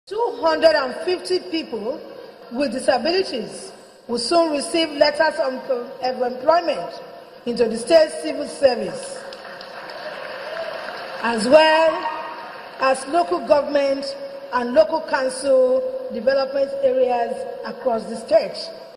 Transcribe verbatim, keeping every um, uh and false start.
two hundred fifty people with disabilities will soon receive letters of employment into the state civil service, as well as local government and local council development areas across the state.